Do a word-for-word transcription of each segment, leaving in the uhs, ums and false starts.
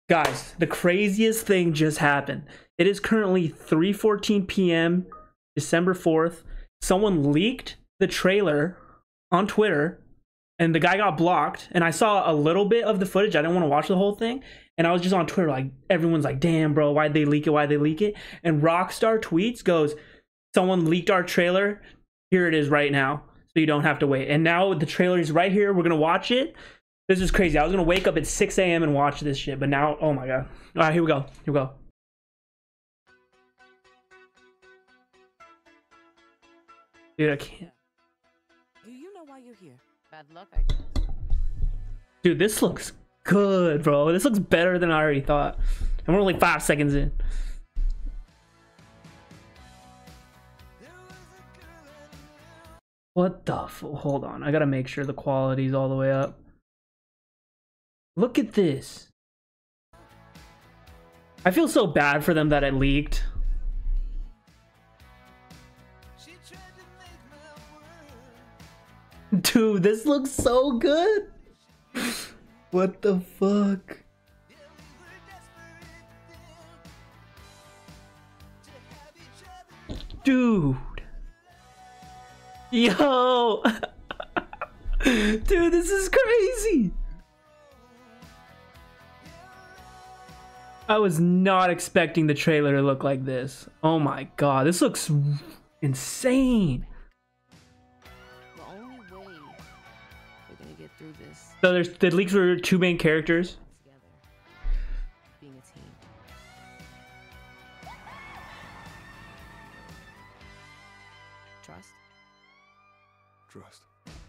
Guys, the craziest thing just happened. It is currently three fourteen p m December fourth. Someone leaked the trailer on Twitter and the guy got blocked, and I saw a little bit of the footage. I didn't want to watch the whole thing, and I was just on Twitter like, everyone's like, damn bro, why'd they leak it, why'd they leak it? And Rockstar tweets goes, someone leaked our trailer, here it is right now, so you don't have to wait. And now the trailer is right here, we're gonna watch it. This is crazy. I was gonna wake up at six a m and watch this shit, but now, oh my god. All right, here we go, here we go. Dude, I can't. Do you know why you're here? Bad luck, I guess. Dude, this looks good, bro. This looks better than I already thought. And we're only five seconds in. What the f- hold on. I gotta make sure the quality's all the way up. Look at this. I feel so bad for them that it leaked. Dude, this looks so good. What the fuck? Dude. Yo. Dude, this is crazy. I was not expecting the trailer to look like this. Oh my god, this looks insane. Through this. So there's the leaks were two main characters. Together, being a team. Trust. Trust.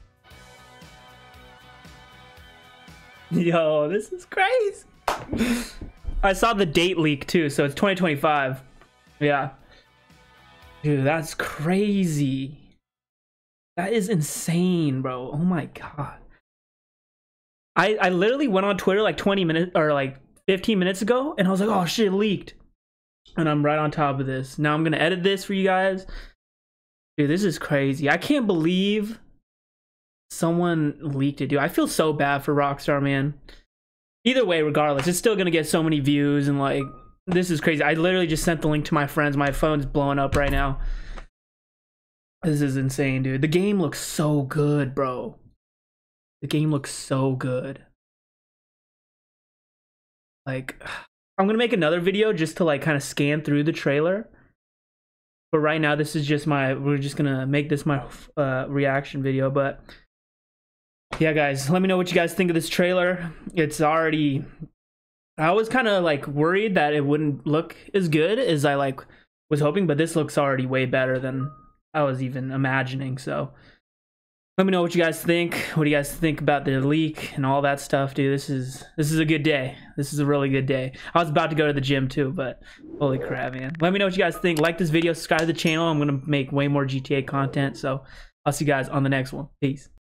Yo, this is crazy. I saw the date leak too, so it's twenty twenty-five. Yeah. Dude, that's crazy. That is insane, bro. Oh my god. I, I literally went on Twitter like twenty minutes or like fifteen minutes ago, and I was like, oh shit, it leaked. And I'm right on top of this. Now I'm gonna edit this for you guys. Dude, this is crazy. I can't believe someone leaked it, dude. I feel so bad for Rockstar, man. Either way, regardless, it's still gonna get so many views, and like, this is crazy. I literally just sent the link to my friends. My phone's blowing up right now. This is insane, dude. The game looks so good, bro. The game looks so good. Like, I'm gonna make another video just to like kind of scan through the trailer. But right now, this is just my, we're just gonna make this my uh, reaction video. But yeah, guys, let me know what you guys think of this trailer. It's already, I was kind of like worried that it wouldn't look as good as I like was hoping, but this looks already way better than I was even imagining. So let me know what you guys think. What do you guys think about the leak and all that stuff, dude? This is this is a good day. This is a really good day. I was about to go to the gym too, but holy crap, man. Let me know what you guys think. Like this video, subscribe to the channel. I'm gonna make way more G T A content. So I'll see you guys on the next one. Peace.